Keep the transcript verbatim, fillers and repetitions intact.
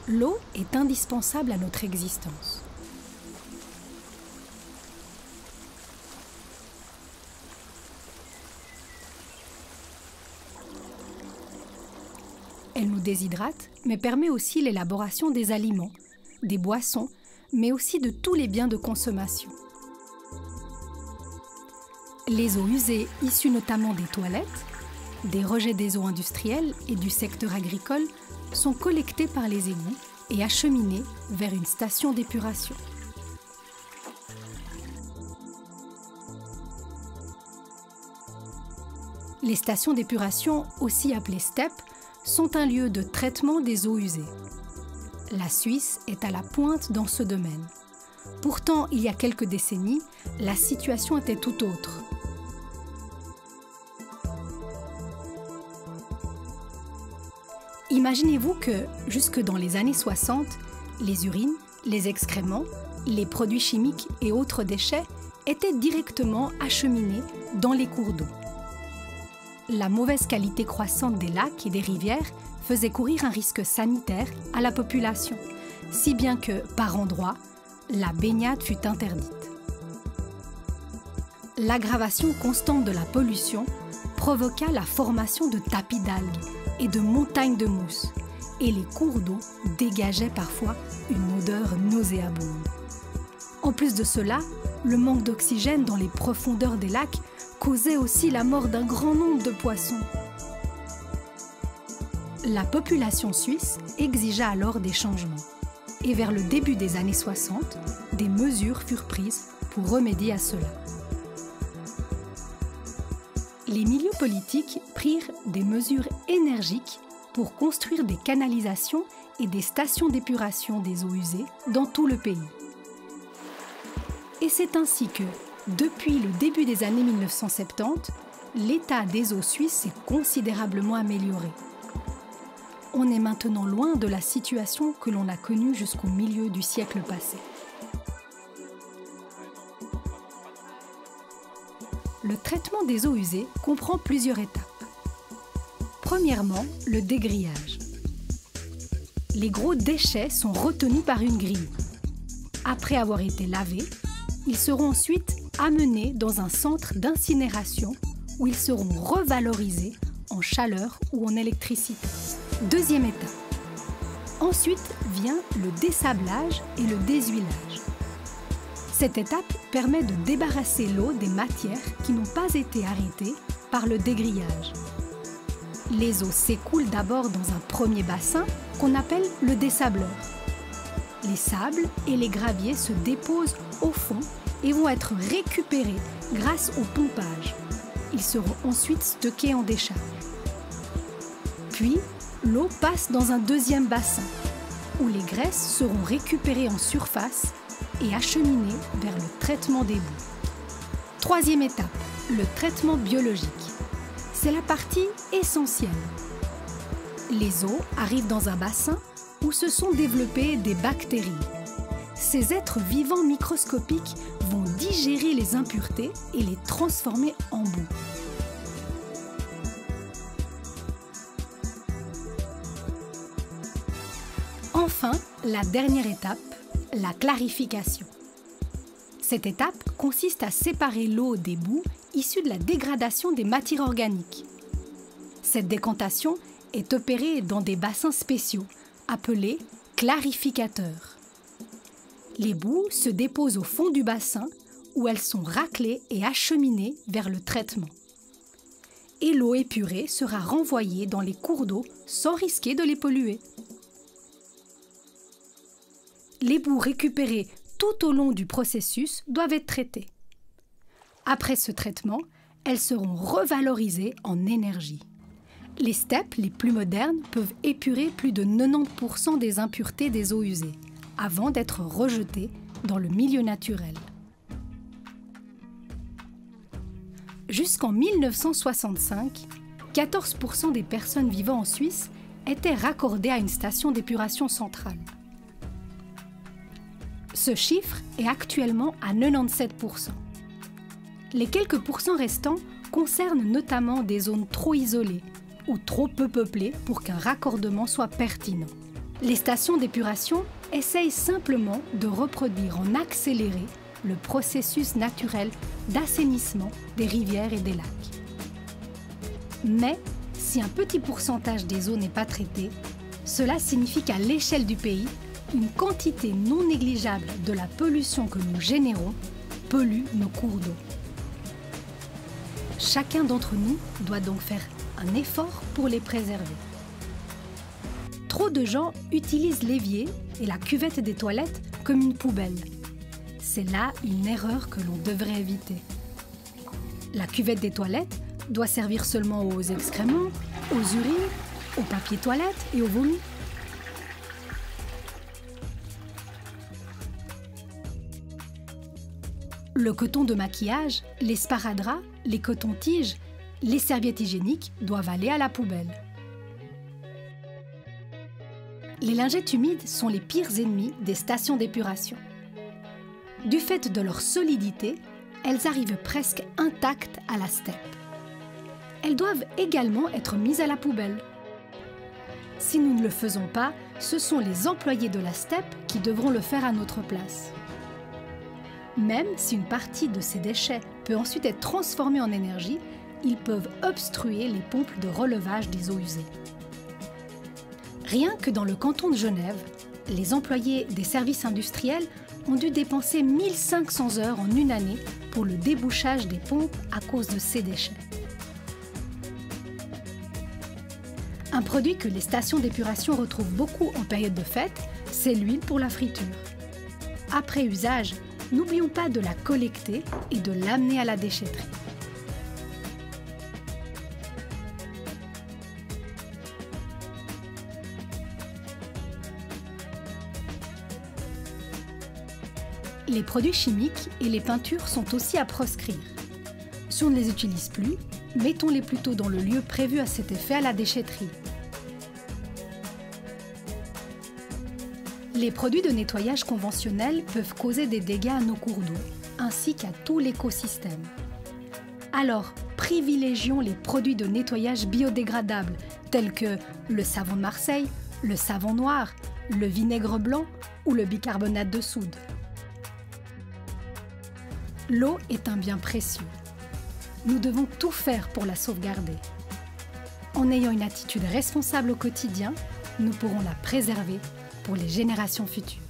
L'eau est indispensable à notre existence. Elle nous déshydrate, mais permet aussi l'élaboration des aliments, des boissons, mais aussi de tous les biens de consommation. Les eaux usées, issues notamment des toilettes, des rejets des eaux industrielles et du secteur agricole, sont collectées par les égouts et acheminées vers une station d'épuration. Les stations d'épuration, aussi appelées STEP, sont un lieu de traitement des eaux usées. La Suisse est à la pointe dans ce domaine. Pourtant, il y a quelques décennies, la situation était tout autre. Imaginez-vous que, jusque dans les années soixante, les urines, les excréments, les produits chimiques et autres déchets étaient directement acheminés dans les cours d'eau. La mauvaise qualité croissante des lacs et des rivières faisait courir un risque sanitaire à la population, si bien que, par endroits, la baignade fut interdite. L'aggravation constante de la pollution provoqua la formation de tapis d'algues et de montagnes de mousse, et les cours d'eau dégageaient parfois une odeur nauséabonde. En plus de cela, le manque d'oxygène dans les profondeurs des lacs causait aussi la mort d'un grand nombre de poissons. La population suisse exigea alors des changements, et vers le début des années soixante, des mesures furent prises pour remédier à cela. Les milieux politiques prirent des mesures énergiques pour construire des canalisations et des stations d'épuration des eaux usées dans tout le pays. Et c'est ainsi que, depuis le début des années mille neuf cent soixante-dix, l'état des eaux suisses s'est considérablement amélioré. On est maintenant loin de la situation que l'on a connue jusqu'au milieu du siècle passé. Le traitement des eaux usées comprend plusieurs étapes. Premièrement, le dégrillage. Les gros déchets sont retenus par une grille. Après avoir été lavés, ils seront ensuite amenés dans un centre d'incinération où ils seront revalorisés en chaleur ou en électricité. Deuxième étape. Ensuite vient le dessablage et le déshuilage. Cette étape permet de débarrasser l'eau des matières qui n'ont pas été arrêtées par le dégrillage. Les eaux s'écoulent d'abord dans un premier bassin qu'on appelle le dessableur. Les sables et les graviers se déposent au fond et vont être récupérés grâce au pompage. Ils seront ensuite stockés en décharge. Puis, l'eau passe dans un deuxième bassin, où les graisses seront récupérées en surface et acheminées vers le traitement des boues. Troisième étape, le traitement biologique. C'est la partie essentielle. Les eaux arrivent dans un bassin où se sont développées des bactéries. Ces êtres vivants microscopiques vont digérer les impuretés et les transformer en boue. Enfin, la dernière étape, la clarification. Cette étape consiste à séparer l'eau des boues issues de la dégradation des matières organiques. Cette décantation est opérée dans des bassins spéciaux, appelés clarificateurs. Les boues se déposent au fond du bassin où elles sont raclées et acheminées vers le traitement. Et l'eau épurée sera renvoyée dans les cours d'eau sans risquer de les polluer. Les boues récupérées tout au long du processus doivent être traitées. Après ce traitement, elles seront revalorisées en énergie. Les STEP les plus modernes peuvent épurer plus de quatre-vingt-dix pour cent des impuretés des eaux usées, avant d'être rejetées dans le milieu naturel. Jusqu'en mille neuf cent soixante-cinq, quatorze pour cent des personnes vivant en Suisse étaient raccordées à une station d'épuration centrale. Ce chiffre est actuellement à quatre-vingt-dix-sept pour cent. Les quelques pourcents restants concernent notamment des zones trop isolées ou trop peu peuplées pour qu'un raccordement soit pertinent. Les stations d'épuration essayent simplement de reproduire en accéléré le processus naturel d'assainissement des rivières et des lacs. Mais si un petit pourcentage des eaux n'est pas traité, cela signifie qu'à l'échelle du pays, une quantité non négligeable de la pollution que nous générons pollue nos cours d'eau. Chacun d'entre nous doit donc faire un effort pour les préserver. Trop de gens utilisent l'évier et la cuvette des toilettes comme une poubelle. C'est là une erreur que l'on devrait éviter. La cuvette des toilettes doit servir seulement aux excréments, aux urines, au papier toilette et au vomi. Le coton de maquillage, les sparadraps, les cotons-tiges, les serviettes hygiéniques doivent aller à la poubelle. Les lingettes humides sont les pires ennemis des stations d'épuration. Du fait de leur solidité, elles arrivent presque intactes à la steppe. Elles doivent également être mises à la poubelle. Si nous ne le faisons pas, ce sont les employés de la steppe qui devront le faire à notre place. Même si une partie de ces déchets peut ensuite être transformée en énergie, ils peuvent obstruer les pompes de relevage des eaux usées. Rien que dans le canton de Genève, les employés des services industriels ont dû dépenser mille cinq cents heures en une année pour le débouchage des pompes à cause de ces déchets. Un produit que les stations d'épuration retrouvent beaucoup en période de fête, c'est l'huile pour la friture. Après usage, n'oublions pas de la collecter et de l'amener à la déchetterie. Les produits chimiques et les peintures sont aussi à proscrire. Si on ne les utilise plus, mettons-les plutôt dans le lieu prévu à cet effet à la déchetterie. Les produits de nettoyage conventionnels peuvent causer des dégâts à nos cours d'eau, ainsi qu'à tout l'écosystème. Alors, privilégions les produits de nettoyage biodégradables, tels que le savon de Marseille, le savon noir, le vinaigre blanc ou le bicarbonate de soude. L'eau est un bien précieux. Nous devons tout faire pour la sauvegarder. En ayant une attitude responsable au quotidien, nous pourrons la préserver pour les générations futures.